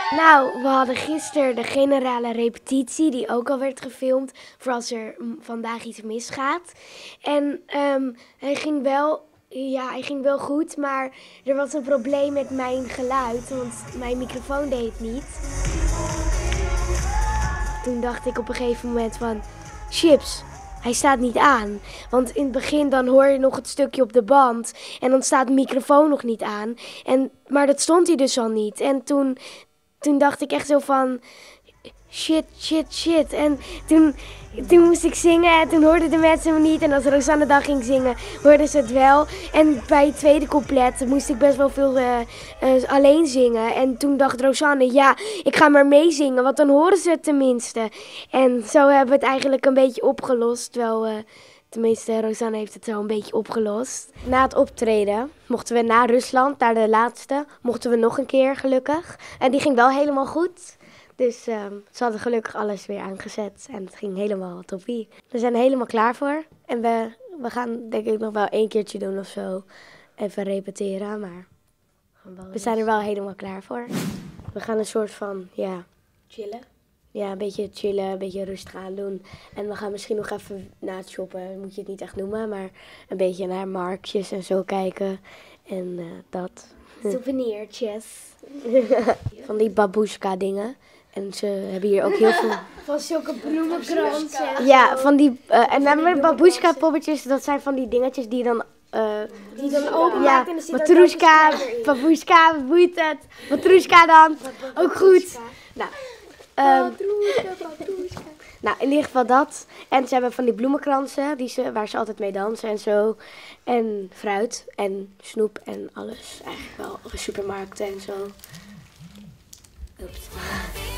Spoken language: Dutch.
Nou, we hadden gisteren de generale repetitie, die ook al werd gefilmd, voor als er vandaag iets misgaat. En hij ging wel goed, maar er was een probleem met mijn geluid, want mijn microfoon deed het niet. Toen dacht ik op een gegeven moment van, chips, hij staat niet aan. Want in het begin dan hoor je nog het stukje op de band en dan staat de microfoon nog niet aan. Maar dat stond hij dus al niet. En toen dacht ik echt zo van, shit. En toen moest ik zingen en toen hoorden de mensen me niet. En als Rosanne dan ging zingen, hoorden ze het wel. En bij het tweede couplet moest ik best wel veel alleen zingen. En toen dacht Rosanne, ja, ik ga maar meezingen, want dan horen ze het tenminste. En zo hebben we het eigenlijk een beetje opgelost. Tenminste, Rosanne heeft het zo een beetje opgelost. Na het optreden mochten we naar Rusland, naar de laatste, mochten we nog een keer gelukkig. En die ging wel helemaal goed. Dus ze hadden gelukkig alles weer aangezet en het ging helemaal toppie. We zijn er helemaal klaar voor. En we gaan denk ik nog wel 1 keertje doen of zo. Even repeteren, maar we zijn er wel helemaal klaar voor. We gaan een soort van, Chillen? Ja, een beetje chillen, een beetje rustig aan doen. En we gaan misschien nog even na het shoppen, moet je het niet echt noemen, maar een beetje naar marktjes en zo kijken. En dat. Souvenirtjes. Van die babushka dingen. En ze hebben hier ook heel veel... Van zulke bloemenkransen. Ja, van die... en dan met babushka poppetjes, dat zijn van die dingetjes die dan... Die dan openmaken en er zit matrushka, babushka, wat boeit het? Matrushka dan, ook goed. Nou, nou, in ieder geval dat. En ze hebben van die bloemenkransen waar ze altijd mee dansen en zo. En fruit en snoep en alles. Eigenlijk wel supermarkten en zo. Oeps.